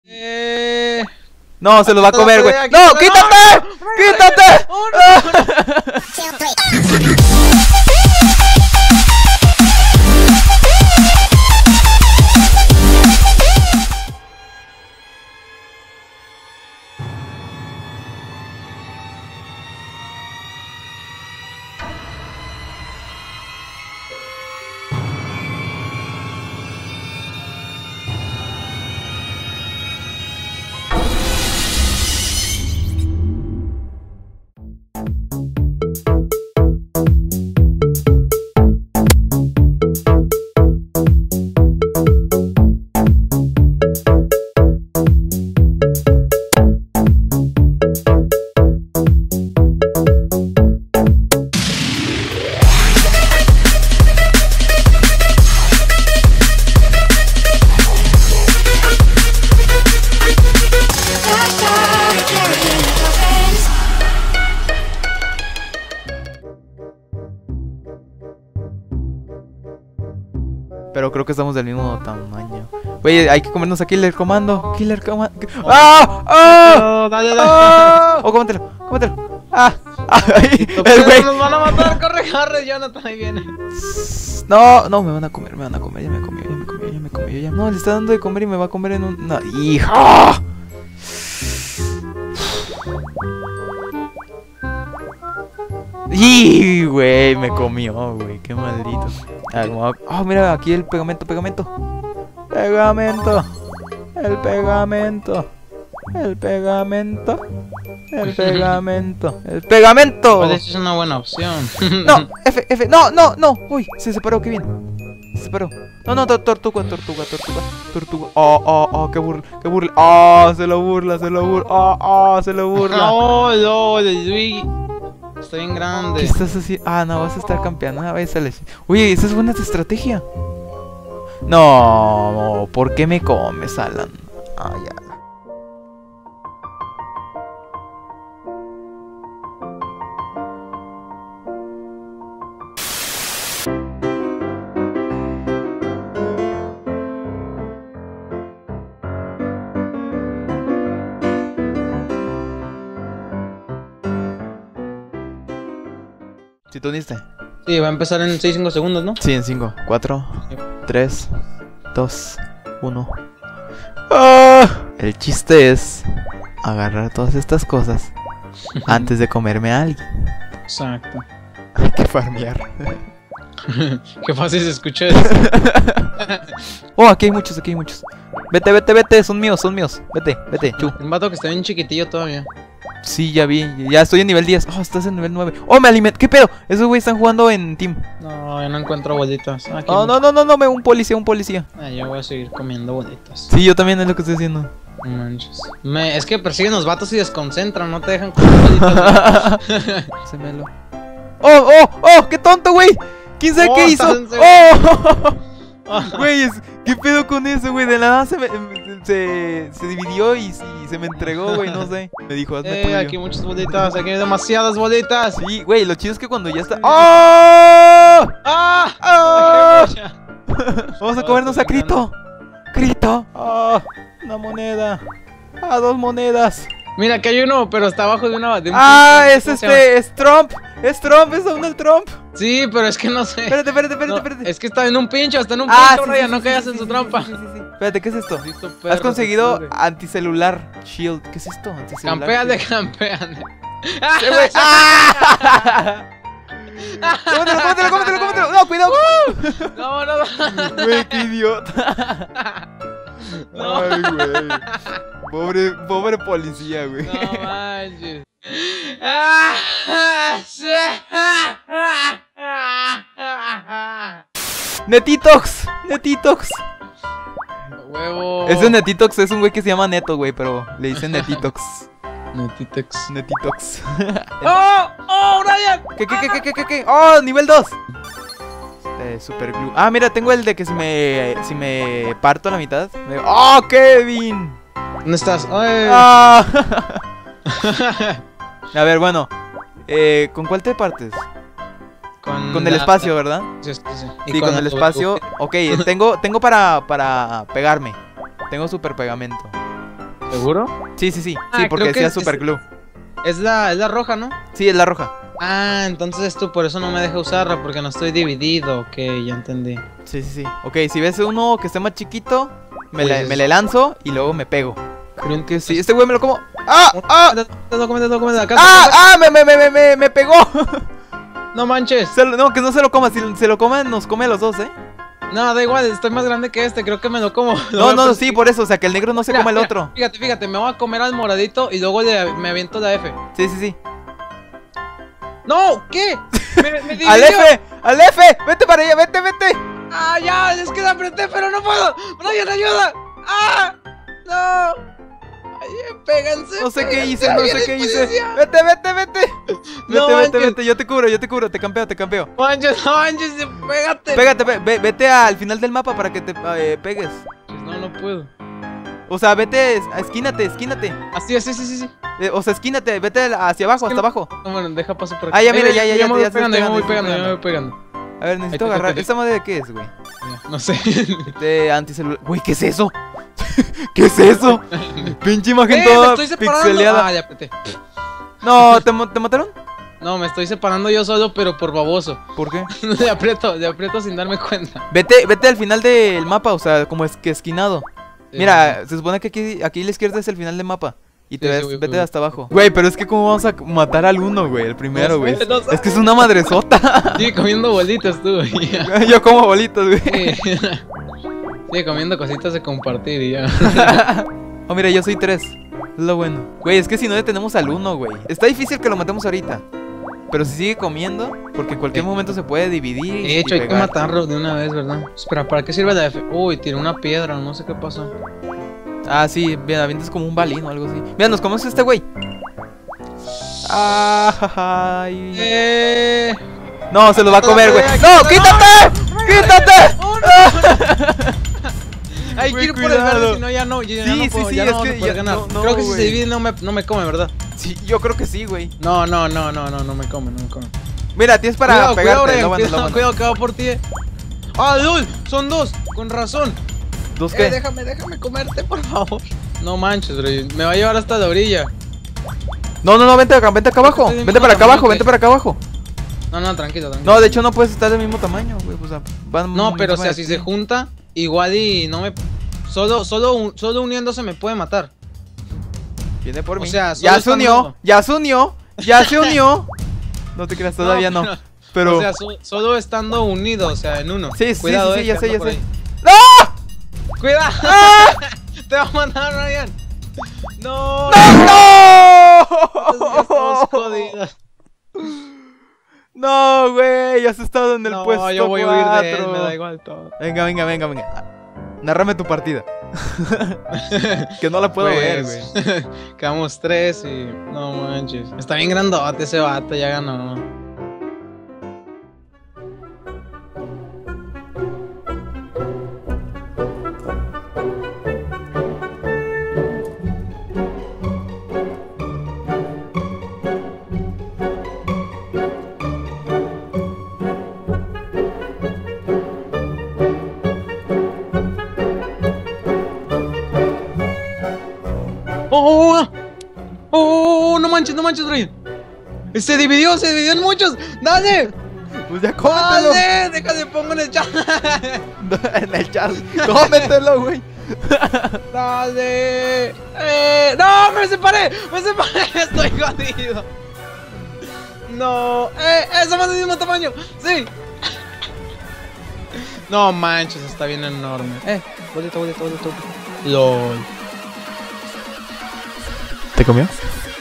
No, se los va a comer, güey. ¡No, quítate! ¡Quítate! Pero creo que estamos del mismo tamaño. Güey, hay que comernos a Killer Comando. Killer Comando. ¡Ah! ¡Ah! No, dale. ¡Oh, cómetelo! ¡Cómetelo! ¡Ah! ¡Ay! ¡El güey! Nos van a matar, corre, Jonathan, ahí viene. No, no, me van a comer. Ya me comió. Ya. No, le está dando de comer y me va a comer en un... No, ¡hija! ¡Y, güey! Me comió, güey. Qué maldito. Oh, mira, aquí el pegamento. El pegamento. Pues eso es una buena opción. No, F. No. Uy, se separó, qué bien. Se separó. No, tortuga. Oh, qué burla. Oh, se lo burla. Oh, se lo burla. No, está bien grande. ¿Qué estás haciendo? Ah, no, vas a estar campeando. Oye, esa es buena estrategia. No, ¿por qué me comes, Alan? Ah, ya. ¿Sí tú uniste? Sí, va a empezar en 6-5 segundos, ¿no? Sí, en 5, 4, 3, 2, 1. ¡Ah! El chiste es agarrar todas estas cosas antes de comerme a alguien. Exacto. Hay que farmear. Qué fácil se escucha eso. Oh, aquí hay muchos. Vete, son míos. Vete, chu. Un vato que está bien chiquitillo todavía. Sí, ya vi, ya estoy en nivel 10. Oh, estás en nivel 9. Oh, me alimenté. ¿Qué pedo? Esos güeyes están jugando en team. No, yo no encuentro bolitas. No, un policía. Yo voy a seguir comiendo bolitas. Sí, yo también es lo que estoy haciendo. No manches. Es que persiguen los vatos y desconcentran, no te dejan comer bolitas. Semelo. Oh, qué tonto, güey. ¿Quién sabe qué hizo? Güey, ¿qué pedo con eso, güey? De la nada se dividió y se me entregó, güey, no sé. Me dijo, hazme tuyo. Aquí muchas bolitas, aquí hay demasiadas bolitas. Sí, güey, lo chido es que cuando ya está... ¡Oh! Vamos a comernos a Crito. Una moneda. 2 monedas. Mira, aquí hay uno, pero está abajo de una... Es Trump. Es Donald Trump. Sí, pero es que no sé. Espérate. Es que está en un pincho, Ryan, no caigas en su trampa. Sí. Espérate, ¿qué es esto? Listo, perro, Has conseguido anticelular shield. ¿Qué es esto? Anticelular. Campean. Sí, güey. ¡Cómetelo! No, cuidado. No. Güey, qué idiota. No. Ay, güey. Pobre policía, güey. No manches. Netitox. Huevo. Ese Netitox es un güey que se llama Neto, güey, pero le dicen Netitox. Netitox. ¡Oh, Ryan! ¿Qué? ¡Oh, nivel 2! Super glue. Ah, mira, tengo el de que si me parto a la mitad. ¡Oh, Kevin! ¿Dónde estás? Ah. A ver, bueno. ¿Con cuál te partes? Con el espacio, ¿verdad? Sí. Sí, con el espacio. Ok, tengo para pegarme. Tengo super pegamento. ¿Seguro? Sí, sí, sí. Ah, Sí, porque creo que decía es- Super Glue. Es la roja, ¿no? Sí, es la roja. Ah, entonces tú por eso no me deja usarla, porque no estoy dividido. Ok, ya entendí. Sí, sí, sí. Ok, si ves uno que esté más chiquito, Pues- me le lanzo y luego me pego. Creo Que sí, este güey me lo como. ¡Ah! ¡Ah! Acá, ¡Ah! ¡Ah! Me pegó. No manches. No, que no se lo coma. Si se lo come, nos come a los dos, ¿eh? No, da igual, estoy más grande que este, creo que me lo como. No, sí, por eso. O sea, que el negro no se coma el otro. Fíjate, me voy a comer al moradito y luego me aviento la F. Sí, sí, sí. ¡No! ¿Qué? Me dividió. ¡Al F! ¡Al F! ¡Vete para allá! ¡Vete, vete! ¡Ah, ya! Es que la apreté, pero no puedo. ¡Ryan, ayuda! ¡Ah! ¡No! Ay, péganse. No sé qué péganse, hice, no sé viene qué hice. policía. Vete, vete, vete. No Vete, vete, manches. vete. Yo te cubro. Te campeo. No manches, pégate. Pégate, vete al final del mapa para que te pegues. No puedo. O sea, vete, esquínate. Así, sí. O sea, esquínate, vete hacia abajo, hasta abajo. No, bueno, deja paso por aquí. Ah, ya, mira, ya me voy te estás pegando, pegando. ya me voy pegando. A ver, necesito Ahí te agarrar. toca. ¿Esta madre de qué es, güey? No sé. De anticelular. Güey, ¿qué es eso? ¿Qué es eso? Pinche imagen me toda estoy separando. pixeleada. Ah, ya apreté. No, ¿te mataron? No, me estoy separando yo solo, pero por baboso. ¿Por qué? Le aprieto sin darme cuenta. Vete al final del mapa, o sea, como es que esquinado. Sí, Mira, se supone que aquí a la izquierda es el final del mapa. Y te Sí, ves, sí, vete voy. hasta abajo. Güey, pero es que cómo vamos a matar al uno, güey, el primero, güey. No sé. Es que es una madresota. Sigue comiendo bolitas tú. Yo como bolitos, güey. Sí. Sigue comiendo cositas de compartir y ya. Oh, mira, yo soy 3. Es lo bueno. Güey, es que si no detenemos al 1, güey. Está difícil que lo matemos ahorita. Pero si sigue comiendo, porque en cualquier momento se puede dividir. De hecho, y hay que pegar. matarlo de una vez, ¿verdad? Espera, ¿para qué sirve la F? Uy, tiré una piedra, no sé qué pasó. Ah, sí, bien, avientas como un balín o algo así. Mira, nos comemos a este güey. Ah, ay. No, se lo va a comer, güey. ¡No, quítate! ¡Quítate! ¡Oh, no! Hay que Güey, ir por el cuidado. verde, si no ya no. Ya Sí, no puedo, sí, ya es no vamos que a poder ya- ganar. no, Creo que si se güey. divide no me come, ¿verdad? Sí, yo creo que sí, güey. No me come. Mira, tienes para Cuidado, pegarte. Brian, lo bueno. cuidado, que va por ti. ¡Ah, LOL! Son dos, con razón. ¿Dos qué? Déjame comerte, por favor. No manches, Brian. Me va a llevar hasta la orilla. No, vente acá abajo. Estoy del Vente mismo para acá abajo, tamaño vente que- para acá abajo. No, tranquilo. No, de hecho no puedes estar del mismo tamaño, güey. O sea, van No, pero o sea, más- si se junta, igual y no me... Solo uniéndose me puede matar. Viene por o mí. sea, solo ya se están unió, uno. ya se unió. No te creas, todavía no. Pero O sea, solo estando unidos, o sea, en uno. sí, Cuidado, ya que sé. anda por ahí. ¡No! ¡Cuidado! ¡Te va a matar, Ryan! ¡No! ¡No! Estamos jodidos. No, güey, ya has estado en el No, puesto yo voy a huir de él, 4. me da igual todo. Venga. Narrame tu partida. Que no la puedo ver, güey. Pues, quedamos 3 y... No manches. Está bien grandote ese vato, ya ganó. ¡Oh! No manches, Ryan. Se dividió en muchos. ¡Dale! Pues ya cómetelo. ¡Dale! Déjale, pongo en el chat. En el chat. Cómetelo, güey. ¡Dale! ¡No! ¡Me separé! Estoy jodido. No. Somos del mismo tamaño. Sí. No manches, está bien enorme. Bolito. LOL. ¿Te comió?